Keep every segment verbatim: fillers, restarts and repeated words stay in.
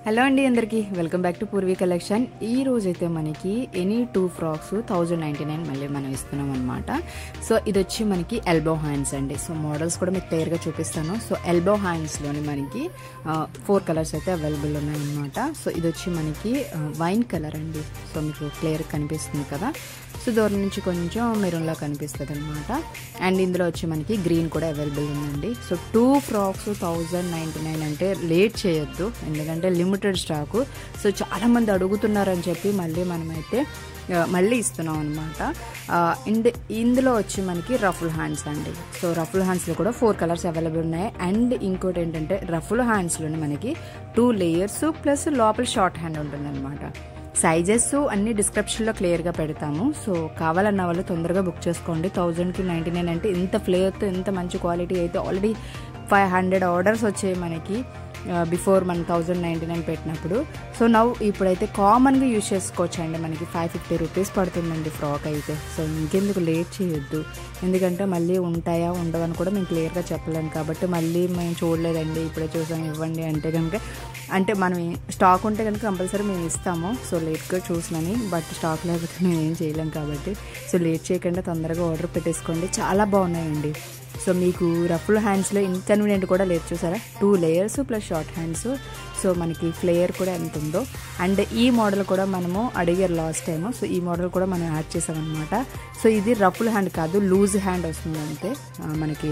Hello అండి అందరికీ welcome back to Purvi collection. ఈ రోజైతే మనకి any two frocks thousand ninety nine మళ్ళీ మనం ఇస్తున్నాం అనమాట. సో ఇది వచ్చి మనకి ఎల్బో హ్యాండ్స్ అండి. సో మోడల్స్ కూడా మీకు క్లియర్గా చూపిస్తాను. సో ఎల్బో హ్యాండ్స్లోని మనకి ఫోర్ కలర్స్ అయితే అవైలబుల్ ఉన్నాయన్నమాట. సో ఇది వచ్చి మనకి వైన్ కలర్ అండి. సో మీకు క్లియర్ కనిపిస్తుంది కదా. సో దూరం నుంచి కొంచెం మెరూన్లా కనిపిస్తుంది అనమాట. అండ్ ఇందులో వచ్చి మనకి గ్రీన్ కూడా అవైలబుల్ ఉందండి. So two frocks thousand ninety nine అంటే లేట్ చేయొద్దు, ఎందుకంటే లిమిటెడ్ స్టాకు. సో చాలామంది అడుగుతున్నారని చెప్పి మళ్ళీ మనమైతే మళ్ళీ ఇస్తున్నాం అనమాట. ఇండ్ ఇందులో వచ్చి మనకి రఫుల్ హ్యాండ్స్ అండి. సో రఫుల్ హ్యాండ్స్లో కూడా ఫోర్ కలర్స్ అవైలబుల్ ఉన్నాయి. అండ్ ఇంకోటి ఏంటంటే రఫుల్ హ్యాండ్స్లోనే మనకి టూ లేయర్స్ ప్లస్ లోపల షార్ట్ హ్యాండ్ ఉంటుంది అనమాట. సైజెస్ అన్ని డిస్క్రిప్షన్లో క్లియర్గా పెడతాము. సో కావాలన్న వాళ్ళు తొందరగా బుక్ చేసుకోండి. థౌజండ్కి నైంటీ నైన్ అంటే ఇంత ఫ్లేవర్తో ఇంత మంచి క్వాలిటీ అయితే ఆల్రెడీ ఫైవ్ హండ్రెడ్ ఆర్డర్స్ వచ్చాయి మనకి బిఫోర్ మన థౌజండ్ నైంటీ నైన్ పెట్టినప్పుడు. సో నవ్వు ఇప్పుడైతే కామన్గా యూజ్ చేసుకోవచ్చు అండి. మనకి ఫైవ్ ఫిఫ్టీ రూపీస్ పడుతుందండి ఫ్రాక్ అయితే. సో ఇంకెందుకు లేట్ చేయొద్దు, ఎందుకంటే మళ్ళీ ఉంటాయా ఉండవని కూడా మేము క్లియర్గా చెప్పలేము. కాబట్టి మళ్ళీ మేము చూడలేదండి ఇప్పుడే చూసాం ఇవ్వండి అంటే కనుక, అంటే మనం స్టాక్ ఉంటే కనుక కంపల్సరీ మేము ఇస్తాము. సో లేట్గా చూసినని, బట్ స్టాక్ లేకపోతే మేము ఏం చేయలేం కాబట్టి సో లేట్ చేయకుండా తొందరగా ఆర్డర్ పెట్టేసుకోండి. చాలా బాగున్నాయండి. సో మీకు రఫుల్ హ్యాండ్స్లో ఇన్కన్వీనియంట్ కూడా లేదు, చూసారా, two layers plus short hands. So మనకి ఫ్లేయర్ కూడా ఎంత ఉందో. అండ్ ఈ మోడల్ కూడా మనము అడిగారు లాస్ట్ టైము. సో ఈ మోడల్ కూడా మనం యాడ్ చేసామన్నమాట. సో ఇది రఫుల్ హ్యాండ్ కాదు, లూజ్ హ్యాండ్ వస్తుంది అంతే, మనకి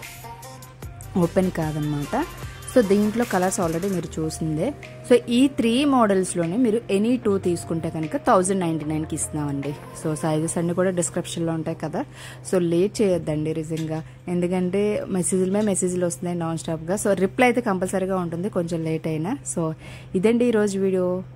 ఓపెన్ కాదనమాట. సో దీంట్లో కలర్స్ ఆల్రెడీ మీరు చూసిందే. సో ఈ త్రీ మోడల్స్లోనే మీరు ఎనీ టూ తీసుకుంటే కనుక థౌజండ్ నైంటీ నైన్కి ఇస్తున్నామండి. సో సైజెస్ అన్నీ కూడా డిస్క్రిప్షన్లో ఉంటాయి కదా. సో లేట్ చేయొద్దండి రీజన్గా, ఎందుకంటే మెసేజ్ల మీద మెసేజ్లు వస్తున్నాయి నాన్ స్టాప్గా. సో రిప్లై అయితే కంపల్సరీగా ఉంటుంది కొంచెం లేట్ అయినా. సో ఇదండి ఈరోజు వీడియో.